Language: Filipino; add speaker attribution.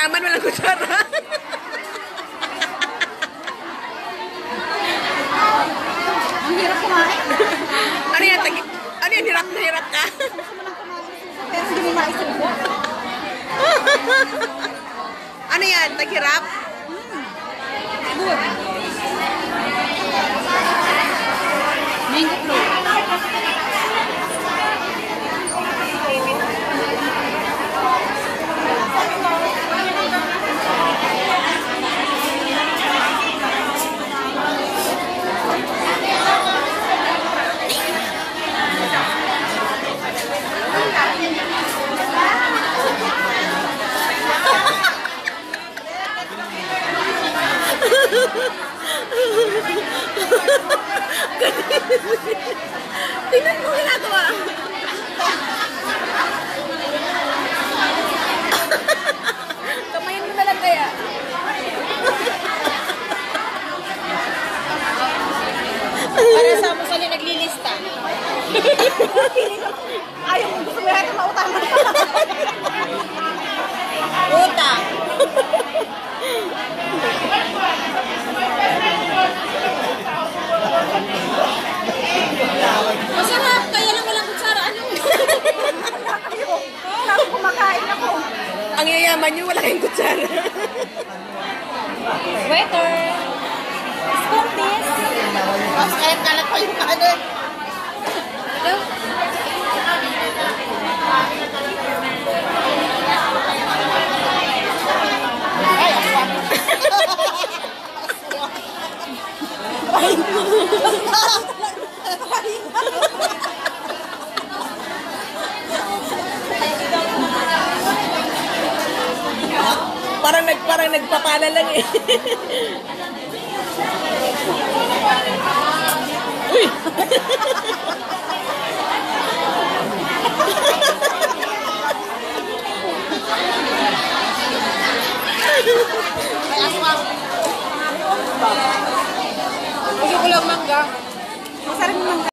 Speaker 1: mayaman, walang kutsara.
Speaker 2: Ang hirap kumain.
Speaker 1: Ano yan? Ano yan? Hirap na hirap ka?
Speaker 2: Pero hindi mo maisip.
Speaker 1: Ano yan? Taghirap?
Speaker 2: Good. Mango float.
Speaker 1: Tingnan mo ginagawa.
Speaker 2: Kamayin mo na lang kaya. Para sa mo sali naglilista. Ayaw mo gusto mo yan na mautangan. Utang. Masarap, kaya lang walang kutsara. Ano? Wala kumakain ako.
Speaker 1: Ang yayaman nyo, wala kayong kutsara.
Speaker 2: Waiter. Spoon please. Mas kahit kalat pa yung kanin. Hello? Ay, aswang.
Speaker 1: Parang nagpapala lang eh. Uy!
Speaker 2: Ay, aswang. Gusto ko lang mangga. Masarap yung mangga.